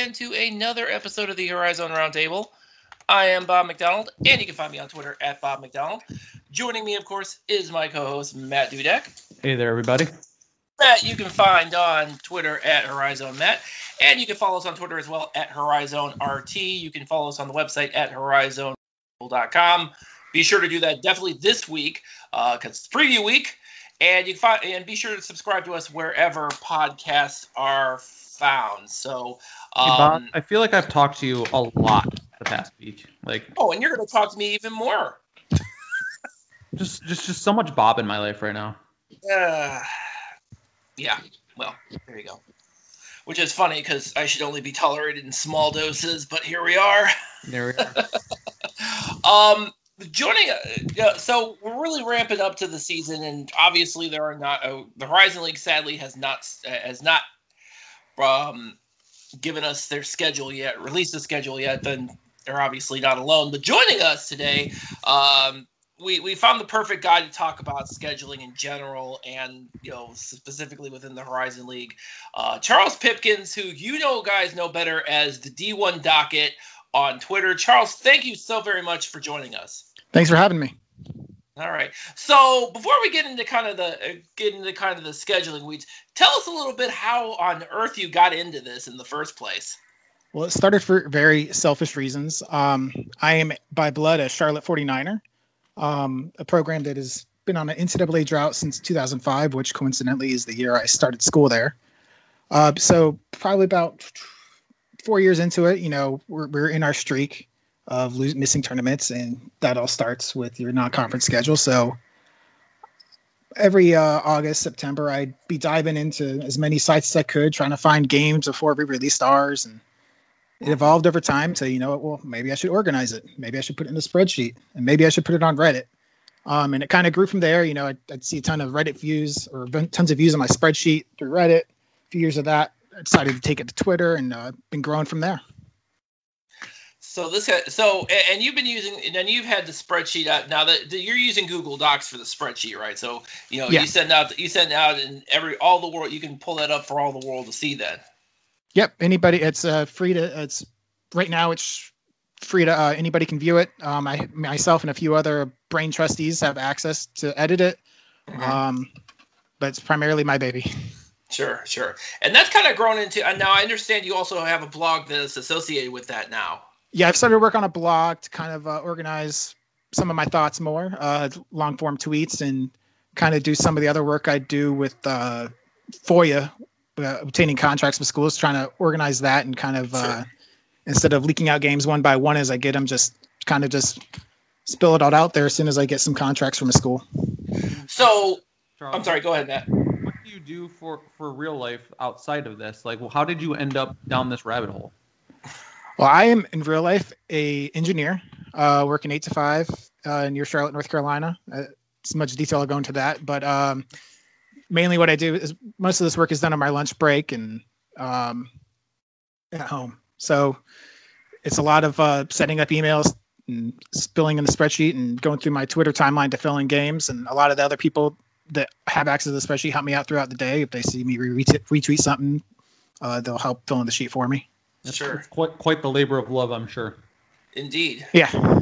again to another episode of the Horizon Roundtable. I am Bob McDonald, and you can find me on Twitter at Bob McDonald. Joining me, of course, is my co-host, Matt Dudek. Hey there, everybody. Matt, you can find on Twitter at Horizon Matt, and you can follow us on Twitter as well at Horizon RT. You can follow us on the website at horizon.com. Be sure to do that definitely this week, because it's preview week. And you can find, and be sure to subscribe to us wherever podcasts are found. So, Hey, Bob, I feel like I've talked to you a lot the past week. And you're going to talk to me even more. just so much Bob in my life right now. Yeah. Well, there you go. Which is funny because I should only be tolerated in small doses, but here we are. There we are. So we're really ramping up to the season, and obviously there are not the Horizon League sadly has not given us their schedule yet, released the schedule yet. Then they're obviously not alone. But joining us today, we found the perfect guy to talk about scheduling in general, and specifically within the Horizon League, Charles Pipkins, who guys know better as the D1 Docket on Twitter. Charles, thank you so very much for joining us. Thanks for having me. All right. So before we get into kind of the scheduling weeds, tell us a little bit how on earth you got into this in the first place. Well, it started for very selfish reasons. I am by blood a Charlotte 49er, a program that has been on an NCAA drought since 2005, which coincidentally is the year I started school there. So probably about 4 years into it, we're in our streak of missing tournaments, and that all starts with your non-conference schedule. So every August, September, I'd be diving into as many sites as I could, trying to find games before we released ours. And it evolved over time to, maybe I should organize it. Maybe I should put it in a spreadsheet, and maybe I should put it on Reddit. And it kind of grew from there. I'd see a ton of Reddit views or tons of views on my spreadsheet through Reddit. A few years of that, I decided to take it to Twitter, and been growing from there. So you've been using, and then you've had the spreadsheet out. Now that you're using Google Docs for the spreadsheet, right? So Yeah. you send out in all the world. You can pull that up for all the world to see. Then. Yep. Anybody, it's free to. It's right now. It's free to anybody can view it. Myself and a few other brain trustees have access to edit it. Mm-hmm. But it's primarily my baby. Sure. And that's kind of grown into. And now I understand you also have a blog that's associated with that now. Yeah, I've started to work on a blog to kind of organize some of my thoughts more, long form tweets, and kind of do some of the other work I do with FOIA, obtaining contracts with schools, trying to organize that and kind of instead of leaking out games one by one as I get them, just spill it all out there as soon as I get some contracts from a school. So, Charles, I'm sorry, go ahead, Matt. What do you do for real life outside of this? How did you end up down this rabbit hole? Well, I am in real life a engineer, working 8 to 5 near Charlotte, North Carolina. As much detail I'll go into that, but mainly what I do is most of this work is done on my lunch break and at home. So it's a lot of setting up emails and spilling in the spreadsheet and going through my Twitter timeline to fill in games. And a lot of the other people that have access to the spreadsheet help me out throughout the day. If they see me retweet something, they'll help fill in the sheet for me. That's sure. Quite the labor of love, I'm sure. Indeed. Yeah.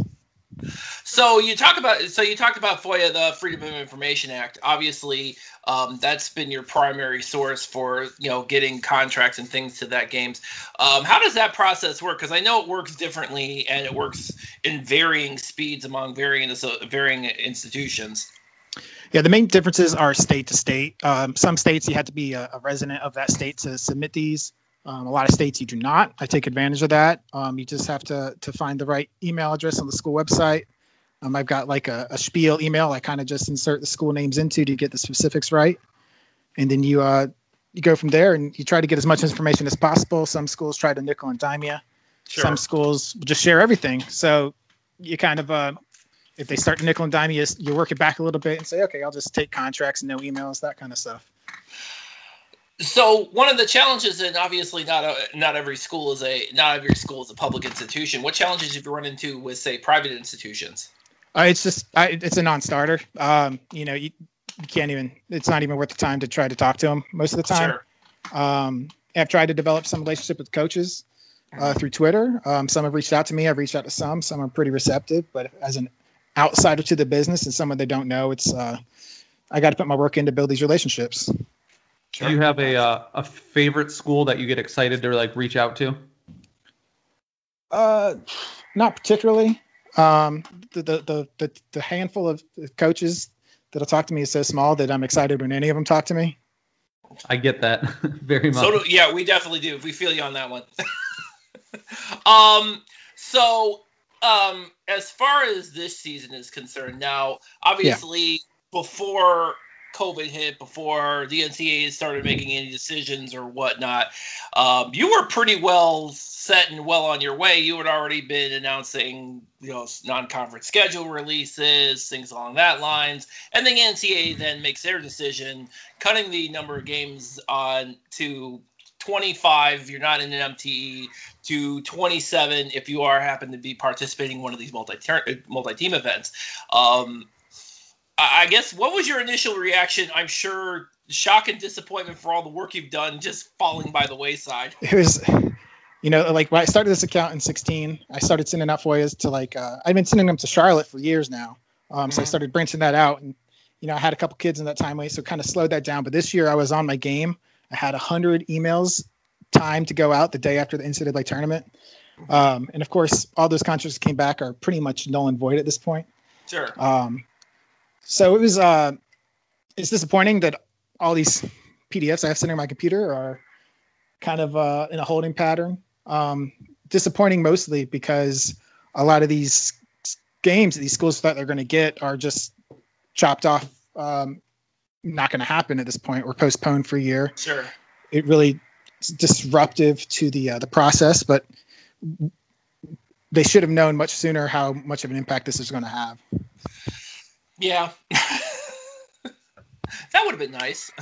So you talked about FOIA, the Freedom of Information Act. Obviously, that's been your primary source for getting contracts and things to that games. How does that process work? Because I know it works differently and it works in varying speeds among varying institutions. Yeah, the main differences are state to state. Some states you have to be a resident of that state to submit these. A lot of states you do not. I take advantage of that. You just have to find the right email address on the school website. I've got like a spiel email I kind of just insert the school names into to get the specifics right. And then you go from there and you try to get as much information as possible. Some schools try to nickel and dime you. Sure. Some schools just share everything. So you kind of, if they start to nickel and dime you, you work it back a little bit and say, okay, I'll just take contracts, no emails, that kind of stuff. So one of the challenges, and obviously not every school is a public institution. What challenges have you run into with, say, private institutions? It's a non-starter. You can't even. It's not even worth the time to try to talk to them most of the time. Sure. I've tried to develop some relationship with coaches, through Twitter. Some have reached out to me. I've reached out to some. Some are pretty receptive. But as an outsider to the business and someone they don't know, it's I got to put my work in to build these relationships. Sure. Do you have a favorite school that you get excited to like reach out to? Not particularly. The handful of coaches that'll talk to me is so small that I'm excited when any of them talk to me. I get that very much. So yeah, we definitely do. We feel you on that one. As far as this season is concerned, now obviously before COVID hit, before the NCAA started making any decisions or whatnot, you were pretty well set and well on your way. You had already been announcing, non-conference schedule releases, things along that lines, and the NCAA then makes their decision, cutting the number of games on to 25 if you're not in an MTE, to 27 if you happen to be participating in one of these multi-team events. I guess, what was your initial reaction? I'm sure shock and disappointment for all the work you've done just falling by the wayside. It was, like when I started this account in 16, I started sending out FOIAs to I've been sending them to Charlotte for years now. So I started branching that out, and, I had a couple kids in that time, so kind of slowed that down. But this year I was on my game. I had 100 emails timed to go out the day after the NCAA tournament. And of course, all those contracts came back are pretty much null and void at this point. Sure. So it was, it's disappointing that all these PDFs I have sitting on my computer are kind of in a holding pattern. Disappointing mostly because a lot of these games that these schools thought they're going to get are just chopped off. Not going to happen at this point, or postponed for a year. Sure. It really is disruptive to the process, but they should have known much sooner how much of an impact this is going to have. Yeah. That would have been nice.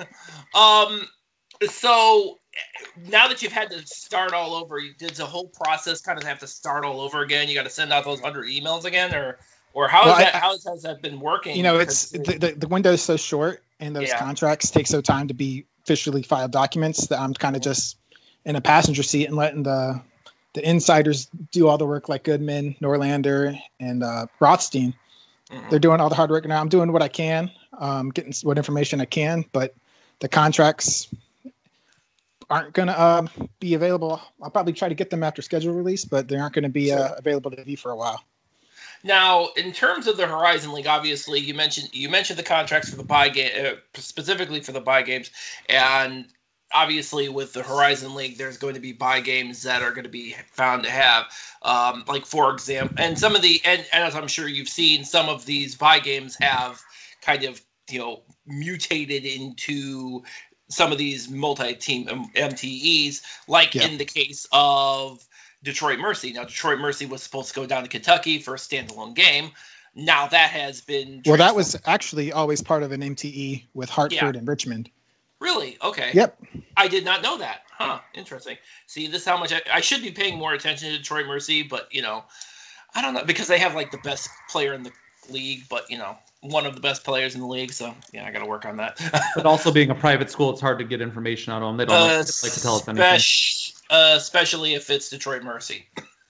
So now that you've had to start all over, did the whole process kind of have to start all over again? You got to send out those 100 emails again, or how has that been working? It's the window is so short, and those contracts take so time to be officially filed documents that I'm kind of just in a passenger seat and letting the insiders do all the work, like Goodman, Norlander, and Rothstein. Mm-hmm. They're doing all the hard work now. I'm doing what I can, getting what information I can, but the contracts aren't going to be available. I'll probably try to get them after schedule release, but they aren't going to be available to view for a while. Now, in terms of the Horizon League, obviously you mentioned the contracts for the buy game, specifically for the buy games, and obviously with the Horizon League, there's going to be buy games that are going to be found to have, like for example, and some of the and as I'm sure you've seen, some of these buy games have kind of mutated into some of these multi-team MTEs, like in the case of Detroit Mercy. Now, Detroit Mercy was supposed to go down to Kentucky for a standalone game. Now that has been well, that was actually always part of an MTE with Hartford and Richmond. Really? Okay. Yep. I did not know that. Huh. Interesting. See, this is how much I should be paying more attention to Detroit Mercy, but I don't know, because they have like the best player in the league, but one of the best players in the league, so I got to work on that. But also being a private school, it's hard to get information out of them. They don't like to tell us anything. Especially if it's Detroit Mercy.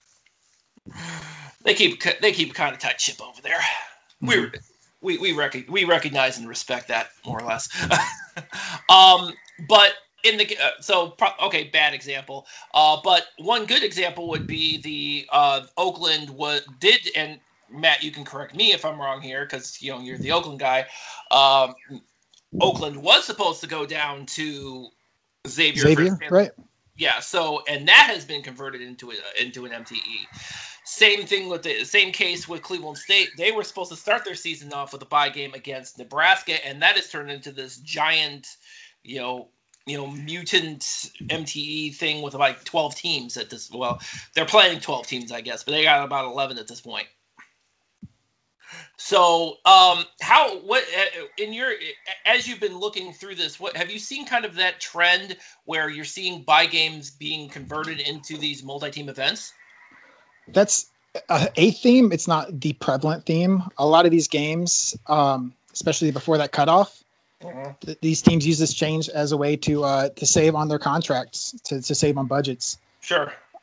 They keep kind of tight ship over there. Mm-hmm. We recognize and respect that more or less. But in the bad example. But one good example would be the Oakland did, and Matt, you can correct me if I'm wrong here, because you're the Oakland guy. Oakland was supposed to go down to Xavier, right? Yeah. So, and that has been converted into an MTE. Same thing with the same case with Cleveland State. They were supposed to start their season off with a bye game against Nebraska, and that has turned into this giant, mutant MTE thing with like 12 teams at this. Well, they're playing 12 teams, I guess, but they got about 11 at this point. So, as you've been looking through this, what have you seen kind of that trend where you're seeing buy games being converted into these multi-team events? That's a theme. It's not the prevalent theme. A lot of these games, especially before that cutoff, these teams use this change as a way to save on their contracts, to save on budgets. Sure.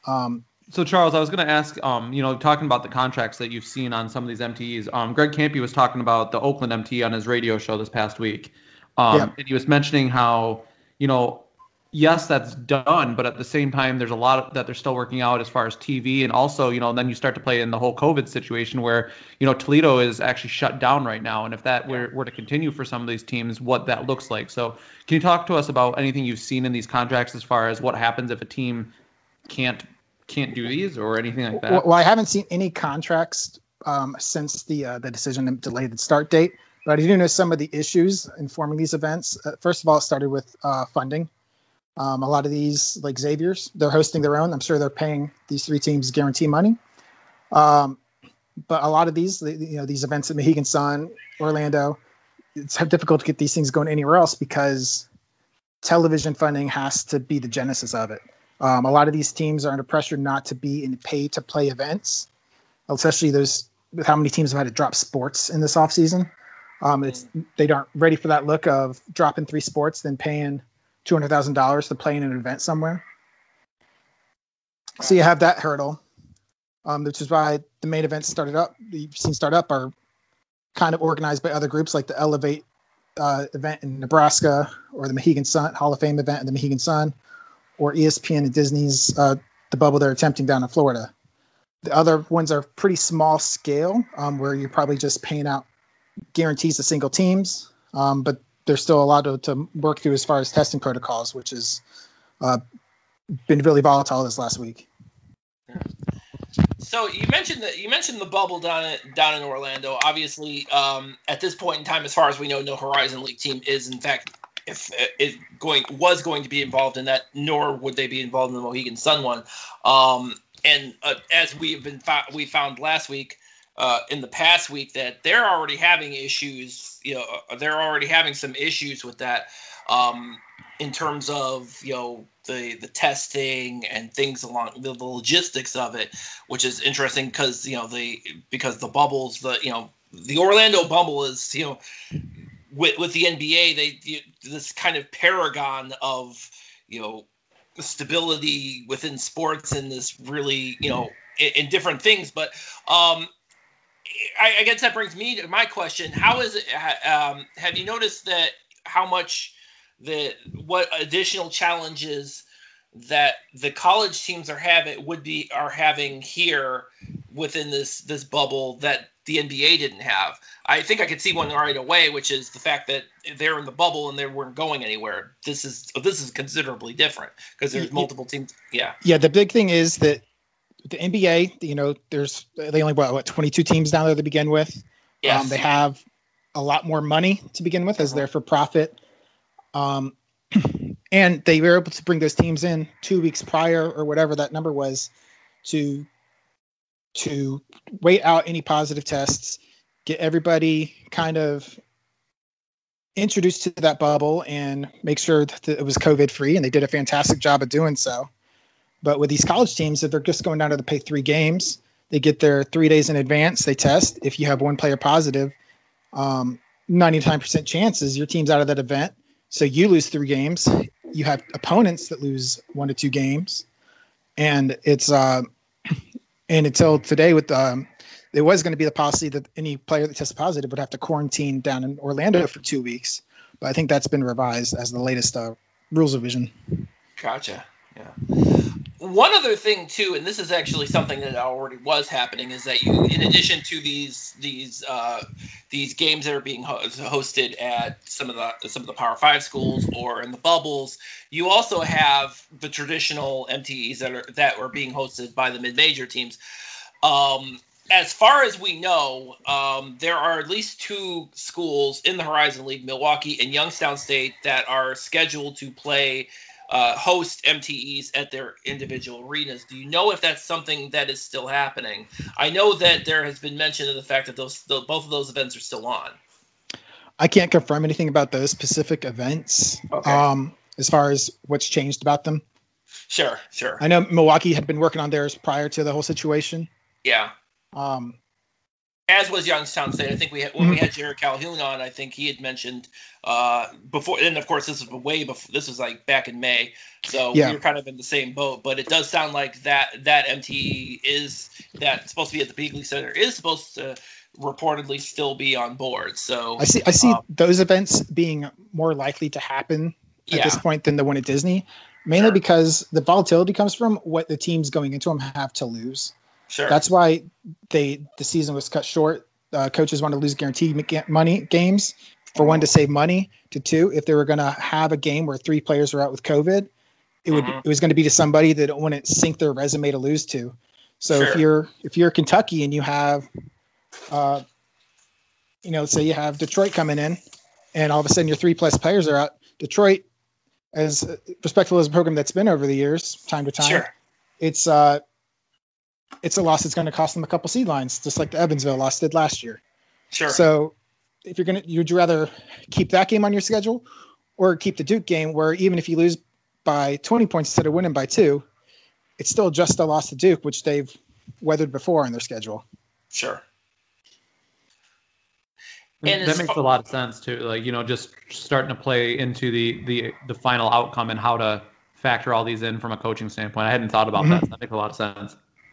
So Charles, I was going to ask, talking about the contracts that you've seen on some of these MTEs. Greg Campy was talking about the Oakland MTE on his radio show this past week, and he was mentioning how, yes, that's done, but at the same time, there's a lot that they're still working out as far as TV, and also, then you start to play in the whole COVID situation where, Toledo is actually shut down right now, and if that were to continue for some of these teams, what that looks like. So, can you talk to us about anything you've seen in these contracts as far as what happens if a team can't do these or anything like that? Well, I haven't seen any contracts since the decision to delay the start date, but I do know some of the issues in forming these events. First of all, it started with funding. A lot of these, like Xavier's, they're hosting their own. I'm sure they're paying these three teams guarantee money. But a lot of these, these events at Mohegan Sun, Orlando, it's difficult to get these things going anywhere else because television funding has to be the genesis of it. A lot of these teams are under pressure not to be in pay-to-play events, especially those with how many teams have had to drop sports in this offseason. They aren't ready for that look of dropping 3 sports, then paying $200,000 to play in an event somewhere. So you have that hurdle, which is why the main events start up are kind of organized by other groups like the Elevate event in Nebraska or the Mohegan Sun Hall of Fame event in the Mohegan Sun or ESPN and Disney's the bubble they're attempting down in Florida. The other ones are pretty small scale where you're probably just paying out guarantees to single teams, but there's still a lot to work through as far as testing protocols, which has been really volatile this last week. So you mentioned the bubble down in Orlando. Obviously, at this point in time, as far as we know, no Horizon League team is in fact was going to be involved in that, nor would they be involved in the Mohegan Sun one. As we found last week, in the past week, that they're already having issues. They're already having some issues with that in terms of the testing and things along the logistics of it, which is interesting because the bubbles, the Orlando bubble is with the NBA, this kind of paragon of stability within sports and this really in different things, but I guess that brings me to my question. How is it? Have you noticed that how much what additional challenges that the college teams are having here within this bubble that the NBA didn't have? I think I could see one right away, which is the fact that they're in the bubble and they weren't going anywhere. This is considerably different because there's multiple teams. Yeah. Yeah. The big thing is that the NBA, they only what 22 teams down there to begin with. Yes. They have a lot more money to begin with as they're for profit. And they were able to bring those teams in 2 weeks prior or whatever that number was to wait out any positive tests, get everybody kind of introduced to that bubble and make sure that it was COVID free. And they did a fantastic job of doing so. But with these college teams, if they're just going down to play 3 games, they get there 3 days in advance. They test. If you have one player positive, 99% chances your team's out of that event. So you lose 3 games. You have opponents that lose 1 to 2 games. And it's and until today, there was going to be the policy that any player that tested positive would have to quarantine down in Orlando for 2 weeks. But I think that's been revised as the latest rules revision. Gotcha. Yeah. One other thing too, and this is actually something that already was happening, is that in addition to these games that are being hosted at some of the Power 5 schools or in the bubbles, you also have the traditional MTEs that are being hosted by the mid-major teams. As far as we know, there are at least 2 schools in the Horizon League, Milwaukee and Youngstown State, that are scheduled to host MTEs at their individual arenas. Do you know if that's something that is still happening? I know that there has been mention of the fact that both of those events are still on. I can't confirm anything about those specific events. Okay. As far as what's changed about them. Sure. I know Milwaukee had been working on theirs prior to the whole situation. Yeah. As was Youngstown State. I think when we had Jared Calhoun on, I think he had mentioned before, and of course this is way before. This was like back in May, so we were kind of in the same boat. But it does sound like that MTE is that's supposed to be at the Beagley Center is supposed to reportedly still be on board. So I see those events being more likely to happen at this point than the one at Disney, mainly because the volatility comes from what the teams going into them have to lose. Sure. That's why the season was cut short. Coaches want to lose guaranteed money games for one to save money, to two, if they were going to have a game where 3 players were out with COVID, it was going to be to somebody that wouldn't sink their resume to lose to. So if you're Kentucky and you have, say you have Detroit coming in, and all of a sudden your 3+ players are out. Detroit, as respectful as a program that's been over the years, time to time, it's a loss that's going to cost them a couple seed lines, just like the Evansville loss did last year. Sure. So if you'd rather keep that game on your schedule or keep the Duke game where even if you lose by 20 points instead of winning by 2, it's still just a loss to Duke, which they've weathered before on their schedule. Sure. And that makes a lot of sense too. Like, just starting to play into the final outcome and how to factor all these in from a coaching standpoint. I hadn't thought about that. So that makes a lot of sense.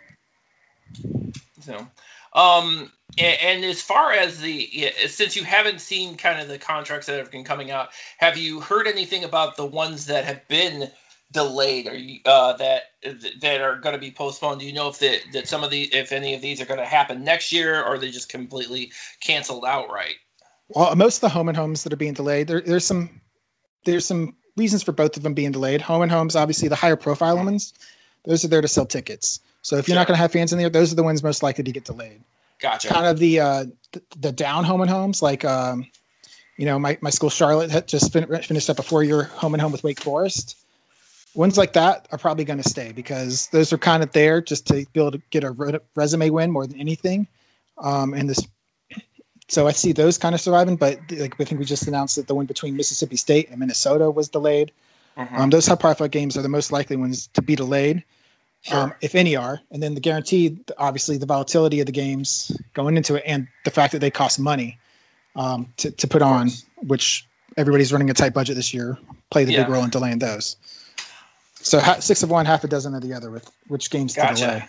So, and as far as since you haven't seen kind of the contracts that have been coming out, have you heard anything about the ones that have been delayed, or that are going to be postponed? Do you know if any of these are going to happen next year, or are they just completely canceled outright? Well, most of the home and homes that are being delayed, there's some reasons for both of them being delayed. Home and homes, obviously the higher profile ones, those are there to sell tickets. So if you're not going to have fans in there, those are the ones most likely to get delayed. Gotcha. Kind of the down home and homes, like my school Charlotte had just finished up a 4-year home and home with Wake Forest. Ones like that are probably going to stay because those are kind of there just to be able to get a resume win more than anything. So I see those kind of surviving, but I think we just announced that the one between Mississippi State and Minnesota was delayed. Those high-profile games are the most likely ones to be delayed. Sure. If any are, and then the guaranteed, obviously the volatility of the games going into it and the fact that they cost money to put on, which everybody's running a tight budget this year, play the big role in delaying those. So 6 of one, half a dozen of the other with which games to delay.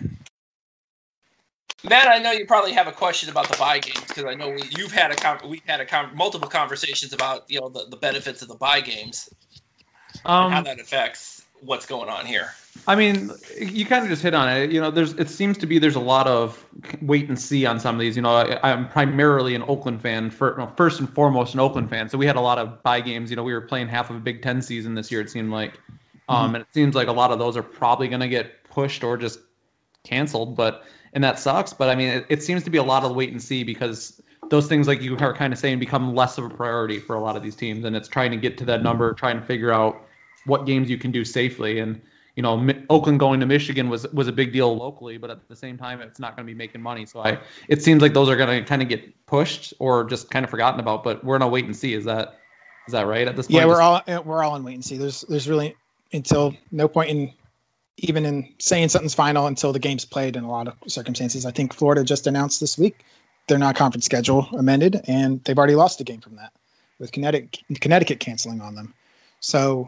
Matt, I know you probably have a question about the bye games because I know we've had multiple conversations about the benefits of the bye games and how that affects what's going on here. I mean, you kind of just hit on it. It seems to be there's a lot of wait and see on some of these. I'm primarily an Oakland fan, first and foremost an Oakland fan. So we had a lot of bye games. We were playing half of a Big Ten season this year, it seemed like. And it seems like a lot of those are probably going to get pushed or just canceled. And that sucks. But I mean, it seems to be a lot of wait and see because those things, like you are kind of saying, become less of a priority for a lot of these teams. And it's trying to get to that number, trying to figure out what games you can do safely. And Oakland going to Michigan was a big deal locally, but at the same time, it's not going to be making money. So it seems like those are going to kind of get pushed or just kind of forgotten about. But we're in a wait and see. Is that right at this point? Yeah, we're all in wait and see. There's really until no point in saying something's final until the game's played in a lot of circumstances. I think Florida just announced this week their non-conference schedule amended, and they've already lost a game from that with Connecticut canceling on them. So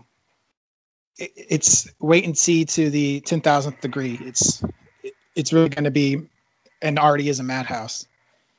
it's wait and see to the 10,000th degree. It's really going to be, and already is, a madhouse.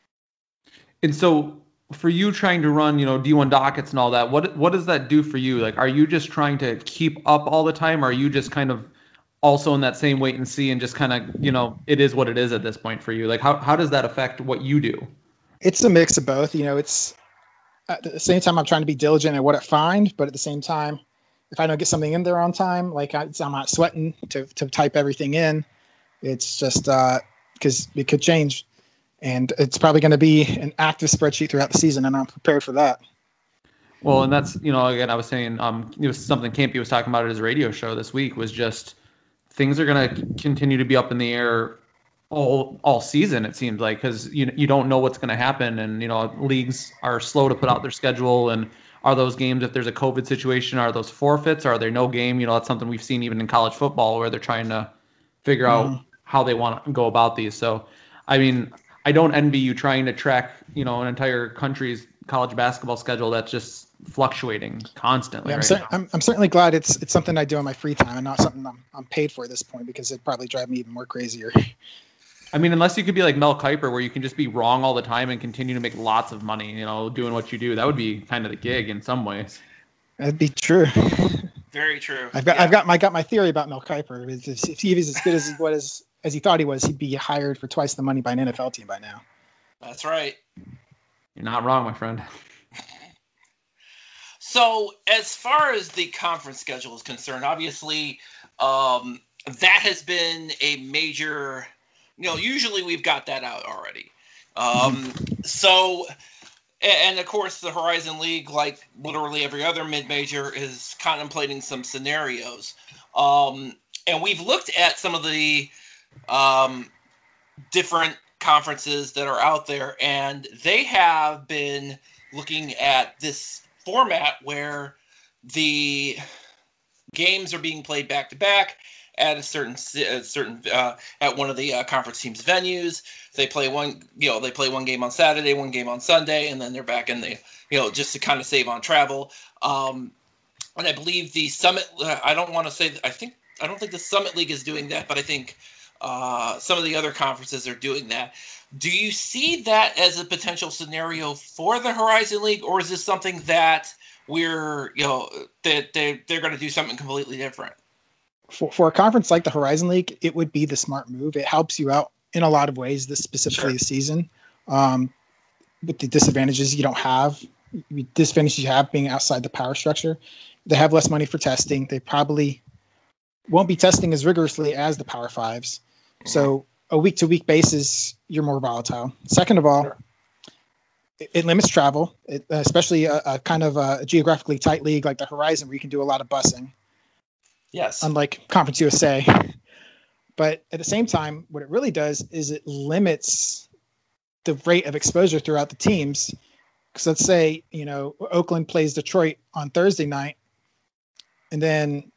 And so for you trying to run, D1 dockets and all that, what does that do for you? Like, are you just trying to keep up all the time? Or are you just kind of also in that same wait and see and just kind of, it is what it is at this point for you? Like, how does that affect what you do? It's a mix of both. It's at the same time I'm trying to be diligent at what I find, but at the same time, if I don't get something in there on time, like I'm not sweating to type everything in. It's just because it could change. And it's probably going to be an active spreadsheet throughout the season, and I'm prepared for that. Well, and that's, again, I was saying, it was something Campy was talking about at his radio show this week, was just things are going to continue to be up in the air all season, it seems like, because you don't know what's going to happen. And, leagues are slow to put out their schedule. And are those games, if there's a COVID situation, are those forfeits? Are there no game? That's something we've seen even in college football where they're trying to figure out how they want to go about these. So, I mean, I don't envy you trying to track, an entire country's college basketball schedule that's just fluctuating constantly. Yeah, I'm certainly glad it's something I do in my free time and not something I'm paid for at this point, because it'd probably drive me even more crazier. I mean, unless you could be like Mel Kiper, where you can just be wrong all the time and continue to make lots of money, doing what you do. That would be kind of the gig in some ways. That'd be true. Very true. I've got my theory about Mel Kiper. If he was as good as he thought he was, he'd be hired for twice the money by an NFL team by now. That's right. You're not wrong, my friend. So as far as the conference schedule is concerned, obviously that has been a major, usually we've got that out already. So, and of course the Horizon League, like literally every other mid-major, is contemplating some scenarios. And we've looked at some of the different conferences that are out there, and they have been looking at this format where the games are being played back to back at a certain at one of the conference teams' venues. They play one game on Saturday, one game on Sunday, and then they're back in the just to kind of save on travel. And I believe the Summit. I don't think the Summit League is doing that, but I think some of the other conferences are doing that. Do you see that as a potential scenario for the Horizon League, or is this something that we're, that they're going to do something completely different? For a conference like the Horizon League, it would be the smart move. It helps you out in a lot of ways, specifically this season. With the disadvantages you don't have, disadvantages you have being outside the power structure. They have less money for testing. They probably won't be testing as rigorously as the Power Fives. So a week-to-week basis, you're more volatile. Second of all, it limits travel, especially a kind of a geographically tight league like the Horizon, where you can do a lot of busing. Yes. Unlike Conference USA. But at the same time, what it really does is it limits the rate of exposure throughout the teams. Because let's say, Oakland plays Detroit on Thursday night, and then,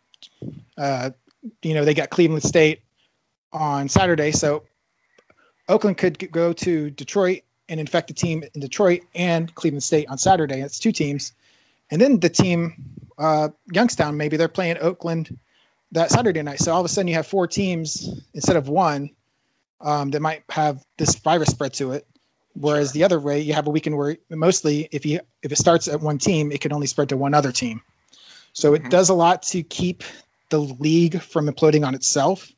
they got Cleveland State on Saturday. So Oakland could go to Detroit and infect a team in Detroit and Cleveland State on Saturday. It's two teams. And then the team, Youngstown, maybe they're playing Oakland that Saturday night. So all of a sudden you have four teams instead of one that might have this virus spread to it. Whereas the other way, you have a weekend where mostly if it starts at one team, it can only spread to one other team. So it does a lot to keep the league from imploding on itself.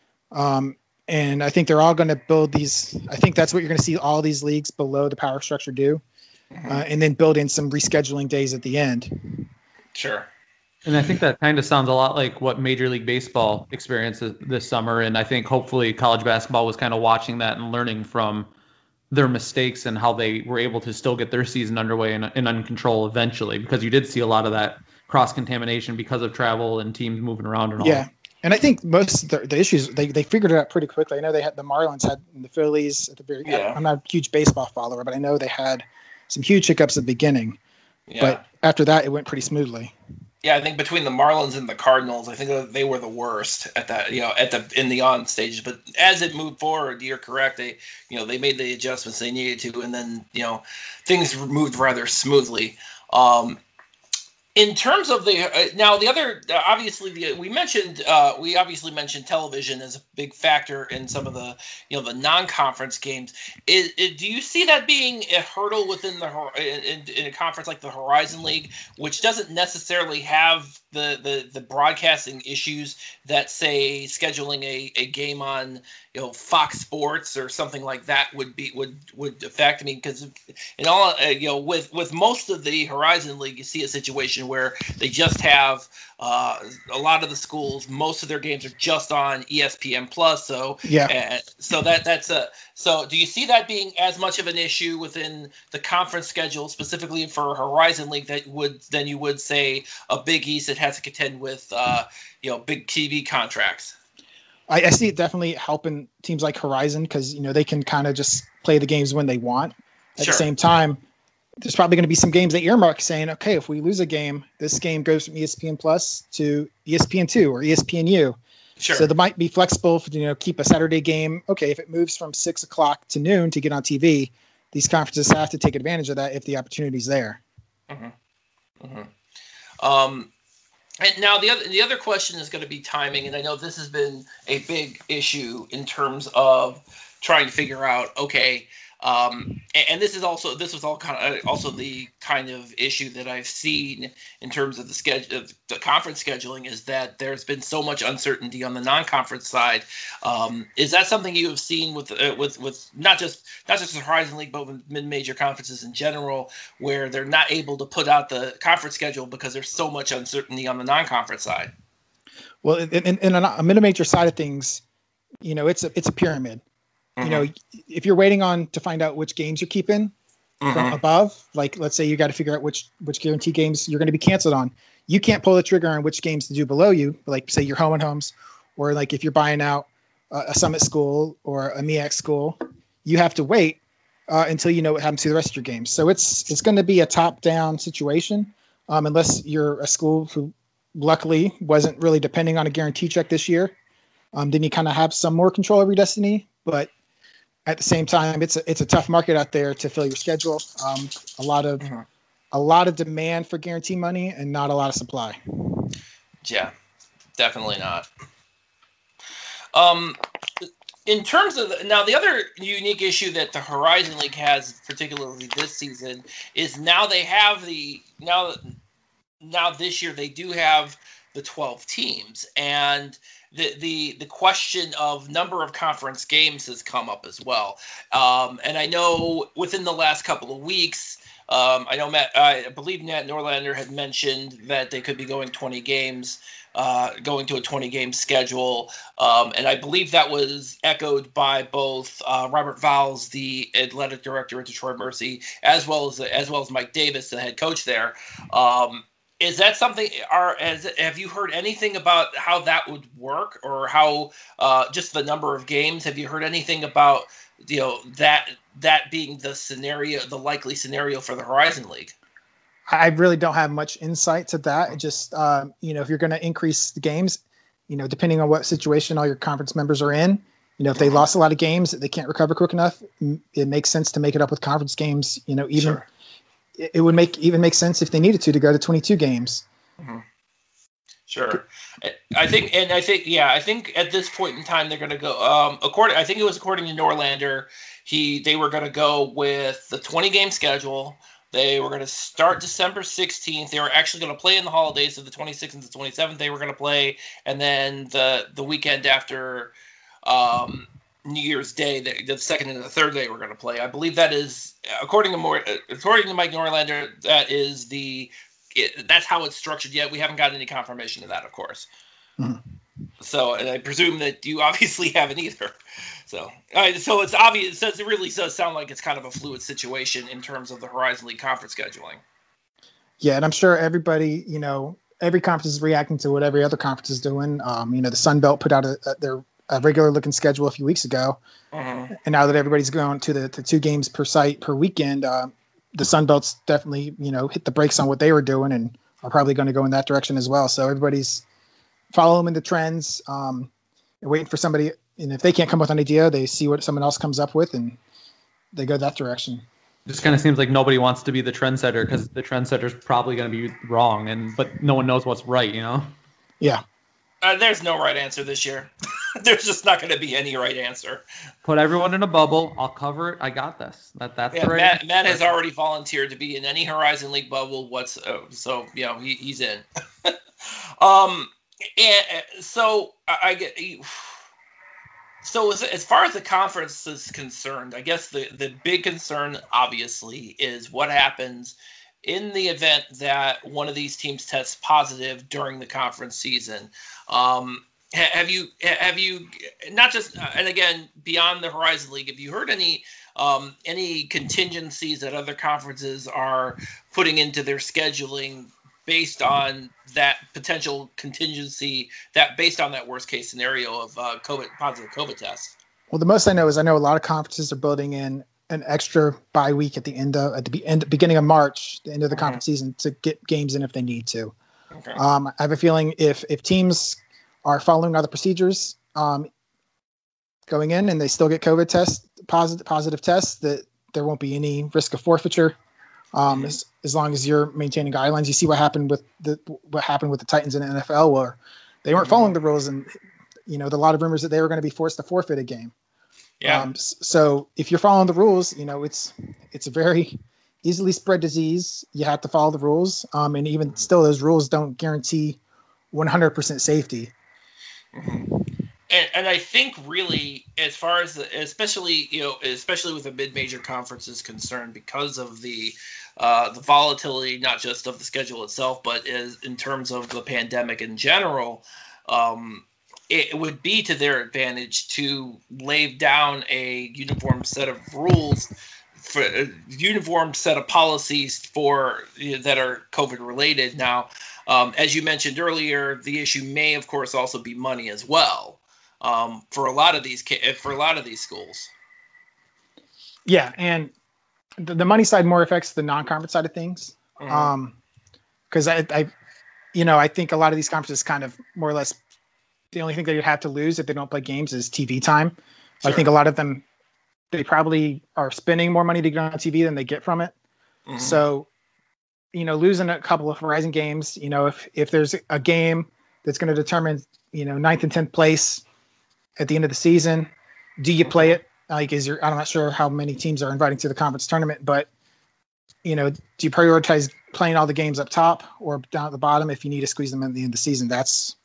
And I think they're all going to build these. I think that's what you're going to see all these leagues below the power structure do. And then build in some rescheduling days at the end. Sure. And I think that kind of sounds a lot like what Major League Baseball experienced this summer. And I think hopefully college basketball was kind of watching that and learning from their mistakes and how they were able to still get their season underway and under control eventually, because you did see a lot of that cross-contamination because of travel and teams moving around and all. Yeah. And I think most of the issues, they figured it out pretty quickly. I know they had the Marlins had the Phillies at the very end. I'm not a huge baseball follower, but I know they had some huge hiccups at the beginning. Yeah. But after that, it went pretty smoothly. Yeah, I think between the Marlins and the Cardinals, I think that they were the worst at that, in the on stages. But as it moved forward, you're correct. They made the adjustments they needed to, and then, things moved rather smoothly. In terms of now the other, obviously we obviously mentioned television as a big factor in some of the the non-conference games. Do you see that being a hurdle within in a conference like the Horizon League, which doesn't necessarily have the broadcasting issues that, say, scheduling a game on Fox Sports or something like that would affect me? Because in all with most of the Horizon League, you see a situation where they just have a lot of the schools, most of their games are just on ESPN Plus. So so do you see that being as much of an issue within the conference schedule, specifically for Horizon League, than you would say a Big East that has to contend with big TV contracts? I see it definitely helping teams like Horizon, because they can kind of just play the games when they want. At the same time, there's probably going to be some games that earmark saying, okay, if we lose a game, this game goes from ESPN Plus to ESPN2 or ESPNU. Sure. So they might be flexible for, keep a Saturday game. Okay, if it moves from 6 o'clock to noon to get on TV, these conferences have to take advantage of that if the opportunity's there. Mm-hmm. And now the other question is going to be timing, and I know this has been a big issue in terms of trying to figure out, okay, and this was all also the kind of issue that I've seen in terms of the conference scheduling, is that there's been so much uncertainty on the non-conference side. Is that something you have seen with not just the Horizon League, but with mid-major conferences in general, where they're not able to put out the conference schedule because there's so much uncertainty on the non-conference side? Well, in a mid-major side of things, it's a pyramid. Mm-hmm. If you're waiting on to find out which games you're keeping from above, like let's say you got to figure out which guarantee games you're going to be canceled on, you can't pull the trigger on which games to do below you, like say your home and homes, or like if you're buying out a Summit school or a MEAC school, you have to wait until you know what happens to the rest of your games. So it's going to be a top-down situation, unless you're a school who luckily wasn't really depending on a guarantee check this year. Then you kind of have some more control over your destiny, but at the same time, it's a tough market out there to fill your schedule. A lot of demand for guarantee money and not a lot of supply. Yeah, definitely not. In terms of now, the other unique issue that the Horizon League has, particularly this season, is now they have now this year they do have the 12 teams, and the question of number of conference games has come up as well. And I know within the last couple of weeks, I believe Matt Norlander had mentioned that they could be going 20 games, going to a 20-game schedule. And I believe that was echoed by both Robert Vowles, the athletic director at Detroit Mercy, as well as Mike Davis, the head coach there. Is that something? Have you heard anything about how that would work, or how just the number of games? Have you heard anything about that being the scenario, the likely scenario for the Horizon League? I really don't have much insight to that. It just if you're going to increase the games, depending on what situation all your conference members are in, if they lost a lot of games that they can't recover quick enough, it makes sense to make it up with conference games. Sure. It would make sense if they needed to go to 22 games. Mm-hmm. Sure. I think at this point in time they're going to go. According to Norlander, they were going to go with the 20-game schedule. They were going to start December 16th. They were actually going to play in the holidays, so the 26th and the 27th they were going to play, and then the weekend after New Year's Day, the second and the third day we're going to play. I believe that is, according to Mike Norlander, that's how it's structured yet. We haven't gotten any confirmation of that, of course. Mm-hmm. So, and I presume that you obviously haven't either. So it's obvious. So it really does sound like it's kind of a fluid situation in terms of the Horizon League conference scheduling. Yeah, and I'm sure everybody, every conference is reacting to what every other conference is doing. The Sun Belt put out their regular looking schedule a few weeks ago. Mm-hmm. And now that everybody's going to the 2 games per site per weekend, the Sun Belt's definitely, hit the brakes on what they were doing and are probably going to go in that direction as well. So everybody's following the trends, and waiting for somebody. And if they can't come up with an idea, they see what someone else comes up with and they go that direction. It just kind of seems like nobody wants to be the trendsetter because the trendsetter's probably going to be wrong, but no one knows what's right, Yeah. There's no right answer this year. There's just not going to be any right answer. Put everyone in a bubble. I'll cover it. I got this. That's the right answer. Matt has already volunteered to be in any Horizon League bubble. So he's in. And so I get. So as far as the conference is concerned, I guess the big concern obviously is what happens in the event that one of these teams tests positive during the conference season. Have you not just and again beyond the Horizon League, have you heard any contingencies that other conferences are putting into their scheduling based on that potential contingency, that based on that worst case scenario of positive COVID tests? Well, the most I know is a lot of conferences are building in an extra bye week at the beginning of March, the end of the conference season, to get games in if they need to. Okay. I have a feeling if teams are following other procedures going in, and they still get COVID positive tests, that there won't be any risk of forfeiture. As long as you're maintaining guidelines. You see what happened with the Titans in the NFL, where they weren't following the rules, and there are a lot of rumors that they were going to be forced to forfeit a game. Yeah. So if you're following the rules, it's a very easily spread disease. You have to follow the rules, and even still, those rules don't guarantee 100% safety. And I think really, as far as especially with the mid-major conferences concerned, because of the volatility, not just of the schedule itself, but in terms of the pandemic in general, it would be to their advantage to lay down a uniform set of rules, for a uniform set of policies that are COVID related. Now, as you mentioned earlier, the issue may, of course, also be money as well. For a lot of these schools. Yeah, and the money side more affects the non-conference side of things. Because I think a lot of these conferences kind of more or less, the only thing they would have to lose if they don't play games is TV time. Sure. I think a lot of them, they probably are spending more money to get on TV than they get from it. So, losing a couple of Horizon games, if there's a game that's going to determine, 9th and 10th place at the end of the season, do you play it? I'm not sure how many teams are inviting to the conference tournament, but do you prioritize playing all the games up top or down at the bottom if you need to squeeze them in the end of the season? That's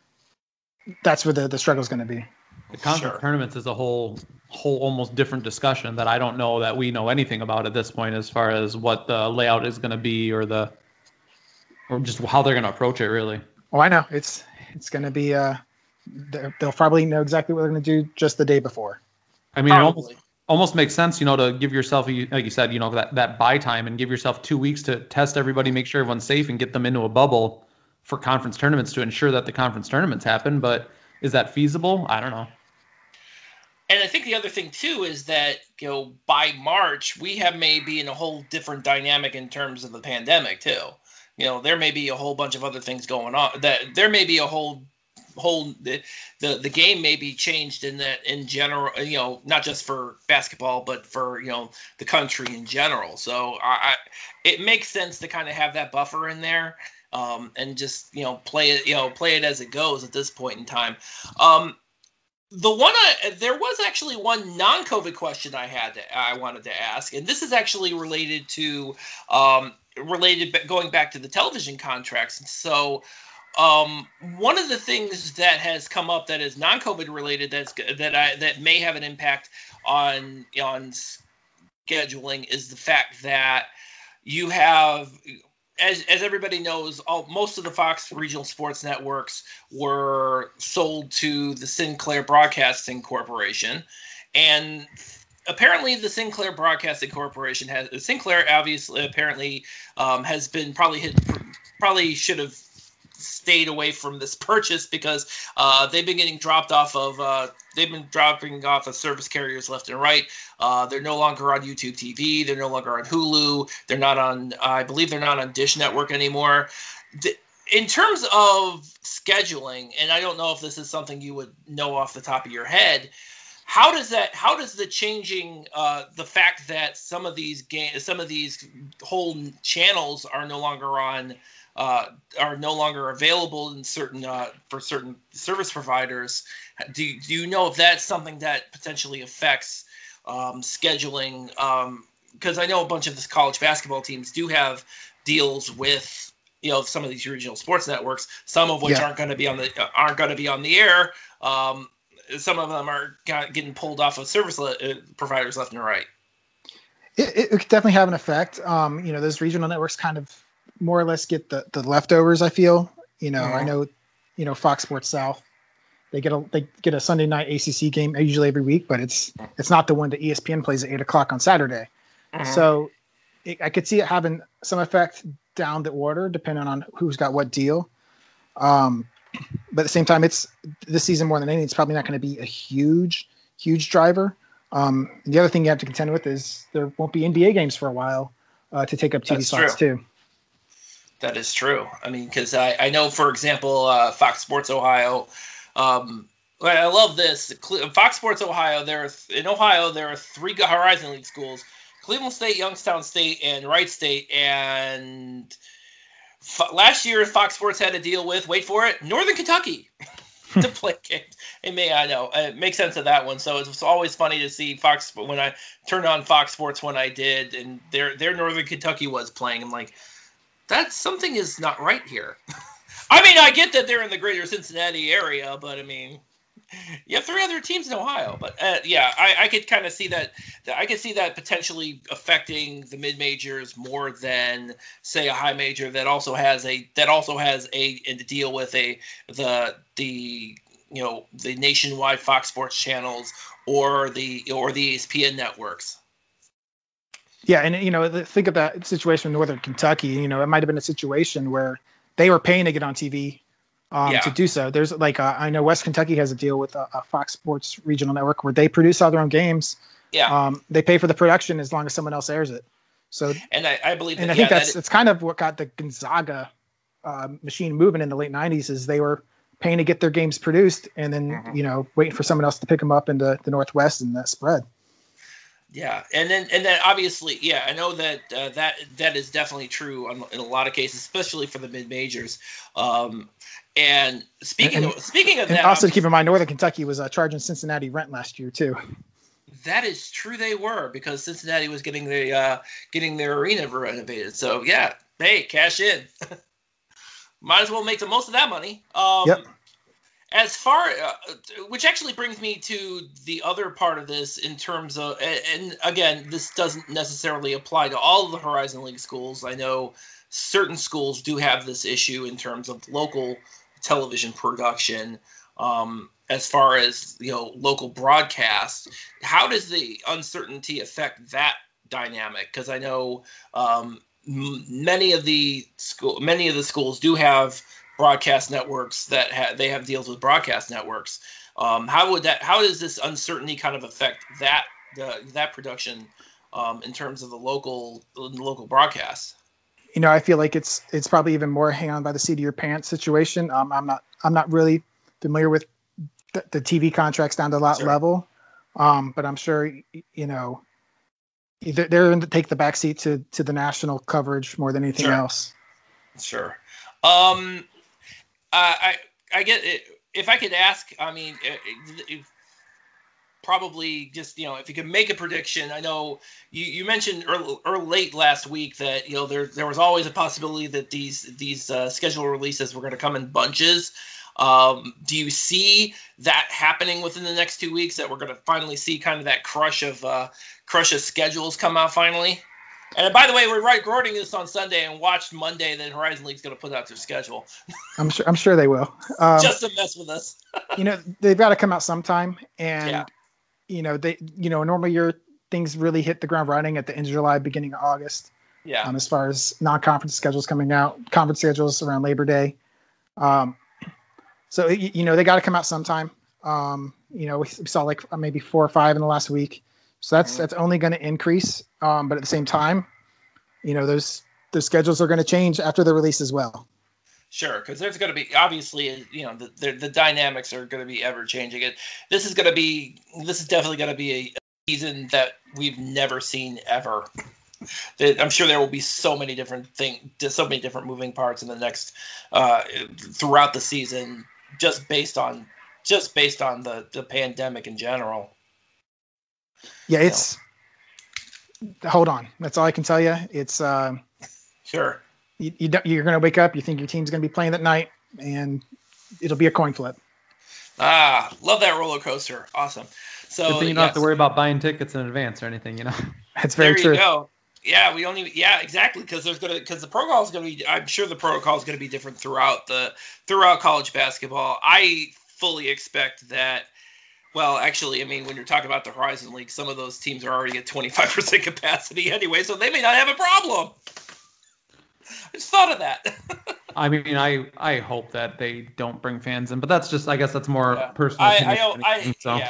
where the struggle is going to be. The conference tournaments is a whole almost different discussion that I don't know that we know anything about at this point, as far as what the layout is going to be or just how they're going to approach it, really. Oh, I know. It's going to be they'll probably know exactly what they're going to do just the day before. I mean, it almost makes sense, to give yourself, like you said, that buy time and give yourself 2 weeks to test everybody, make sure everyone's safe, and get them into a bubble for conference tournaments to ensure that the conference tournaments happen. But is that feasible? I don't know. And I think the other thing too is that by March we have maybe in a whole different dynamic in terms of the pandemic too. There may be a whole bunch of other things going on. That there may be a whole the game may be changed in general, not just for basketball, but for the country in general. So it makes sense to kind of have that buffer in there, and just play it as it goes at this point in time. There was actually one non-COVID question I wanted to ask, and this is actually related going back to the television contracts. So one of the things that has come up that is non-COVID related that may have an impact on scheduling is the fact that you have, as everybody knows, most of the Fox regional sports networks were sold to the Sinclair Broadcasting Corporation, and apparently the Sinclair Broadcasting Corporation has been probably should have stayed away from this purchase because they've been dropping off of service carriers left and right. They're no longer on YouTube TV. They're no longer on Hulu. I believe they're not on Dish Network anymore. In terms of scheduling, and I don't know if this is something you would know off the top of your head, how does the changing the fact that some of these whole channels are no longer available in for certain service providers, do you know if that's something that potentially affects scheduling? Because I know a bunch of the college basketball teams do have deals with some of these regional sports networks, some of which aren't going to be on the air. Some of them are getting pulled off of service providers left and right. It could definitely have an effect. Those regional networks kind of more or less get the leftovers, I feel. I know, Fox Sports South, they get a Sunday night ACC game usually every week, but it's not the one that ESPN plays at 8:00 on Saturday. So I could see it having some effect down the order depending on who's got what deal. But at the same time, it's this season more than anything, it's probably not going to be a huge driver. The other thing you have to contend with is there won't be NBA games for a while to take up TV slots too. That is true. I mean, because I know, for example, Fox Sports Ohio. I love this. Fox Sports Ohio. In Ohio there are 3 Horizon League schools: Cleveland State, Youngstown State, and Wright State. And last year, Fox Sports had to deal with, wait for it, Northern Kentucky to play games. I know it makes sense of that one. So it's always funny to see Fox when I turned on Fox Sports when I did, and their Northern Kentucky was playing. I'm like, that something is not right here. I mean, I get that they're in the greater Cincinnati area, but I mean, you have 3 other teams in Ohio. But yeah, I could kind of see that. I could see that potentially affecting the mid majors more than, say, a high major that also has a and to deal with the nationwide Fox Sports channels or the ESPN networks. Yeah, and think of that situation in Northern Kentucky. It might have been a situation where they were paying to get on TV to do so. There's I know West Kentucky has a deal with a Fox Sports regional network where they produce all their own games. Yeah. They pay for the production as long as someone else airs it. So, and I believe, and I think it's kind of what got the Gonzaga machine moving in the late '90s, is they were paying to get their games produced, and then waiting for someone else to pick them up into the Northwest, and that spread. Yeah, and then obviously, yeah, I know that that is definitely true in a lot of cases, especially for the mid majors. And speaking of that, also keep in mind, Northern Kentucky was charging Cincinnati rent last year too. That is true, they were, because Cincinnati was getting their arena renovated. So yeah, hey, cash in. Might as well make the most of that money. Yep. As far, which actually brings me to the other part of this in terms of, and again, this doesn't necessarily apply to all of the Horizon League schools. I know certain schools do have this issue in terms of local television production. As far as local broadcast, how does the uncertainty affect that dynamic? Because I know many of the schools do have broadcast networks that they have deals with broadcast networks. How does this uncertainty kind of affect that production in terms of the local broadcast? I feel like it's probably even more hang on by the seat of your pants situation. I'm not really familiar with the TV contracts down to that level, but I'm sure they're going to take the backseat to the national coverage more than anything else. Sure. I get it. If I could ask, I mean, probably just, if you could make a prediction. I know you mentioned late last week that, there was always a possibility that these schedule releases were going to come in bunches. Do you see that happening within the next 2 weeks, that we're going to finally see kind of that crush of schedules come out finally? And by the way, we're recording this on Sunday and watched Monday that Horizon League's going to put out their schedule. I'm sure they will. Just to mess with us. They've got to come out sometime, and normally things really hit the ground running at the end of July, beginning of August. Yeah. As far as non-conference schedules coming out, conference schedules around Labor Day. So they got to come out sometime. We saw like maybe 4 or 5 in the last week. So that's only going to increase. But at the same time, those schedules are going to change after the release as well. Sure, because there's going to be, obviously, the dynamics are going to be ever changing. This is definitely going to be a season that we've never seen ever. I'm sure there will be so many different moving parts in the next throughout the season, just based on the pandemic in general. Yeah, hold on. That's all I can tell you. It's sure. You're going to wake up, you think your team's going to be playing that night, and it'll be a coin flip. Love that roller coaster. Awesome. So good thing you don't have to worry about buying tickets in advance or anything, That's very true. There you go. Yeah, exactly, because the protocol is going to be, I'm sure the protocol is going to be different throughout college basketball. I fully expect that. Well, actually, I mean, when you're talking about the Horizon League, some of those teams are already at 25% capacity anyway, so they may not have a problem. I just thought of that. I mean, I hope that they don't bring fans in, but that's just, I guess that's more personal.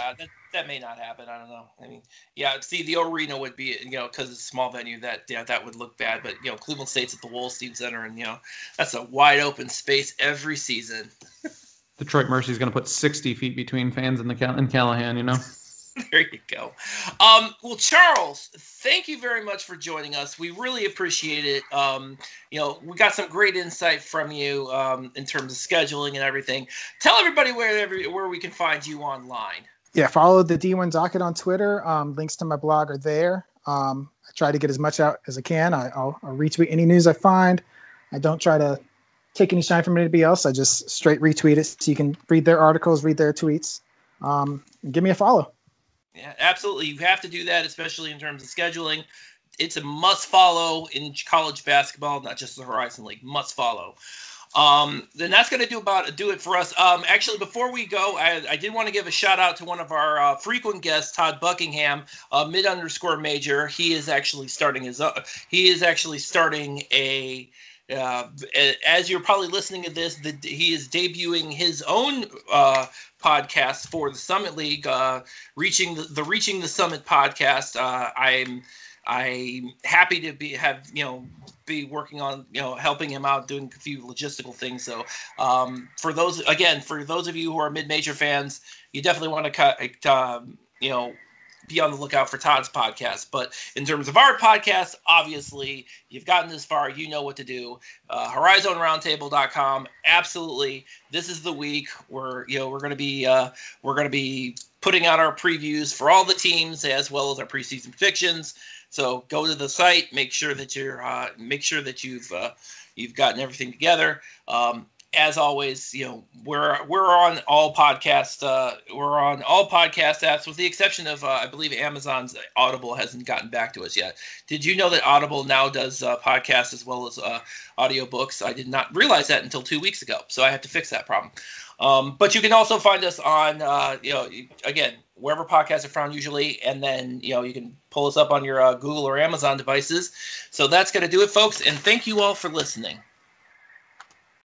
That may not happen. I don't know. I mean, yeah. See, the arena would be, because it's a small venue. That would look bad. But Cleveland State's at the Wolstein Center, and that's a wide open space every season. Detroit Mercy's going to put 60 feet between fans and Callahan. There you go. Well, Charles, thank you very much for joining us. We really appreciate it. We got some great insight from you in terms of scheduling and everything. Tell everybody where we can find you online. Yeah, follow the D1 Docket on Twitter. Links to my blog are there. I try to get as much out as I can. I'll retweet any news I find. I don't try to take any shine from anybody else. I just straight retweet it so you can read their articles, read their tweets. And give me a follow. Yeah, absolutely. You have to do that, especially in terms of scheduling. It's a must follow in college basketball, not just the Horizon League. Must follow. Then that's going to do it for us. Actually, before we go, I did want to give a shout out to one of our frequent guests, Todd Buckingham, mid_major. He is actually starting a. As you're probably listening to this, he is debuting his own podcast for the Summit League, Reaching the Summit podcast. I'm happy to be working on helping him out, doing a few logistical things. So for those of you who are mid-major fans, you definitely want to be on the lookout for Todd's podcast. But in terms of our podcast, obviously you've gotten this far, you know what to do. HorizonRoundtable.com. Absolutely, this is the week where we're going to be putting out our previews for all the teams as well as our preseason predictions. So go to the site, make sure that you've gotten everything together. As always, we're on all podcast apps with the exception of I believe Amazon's Audible hasn't gotten back to us yet. Did you know that Audible now does podcasts as well as audiobooks? I did not realize that until 2 weeks ago, so I have to fix that problem. But you can also find us on again, wherever podcasts are found usually, and then you can pull us up on your Google or Amazon devices. So that's going to do it, folks, and thank you all for listening.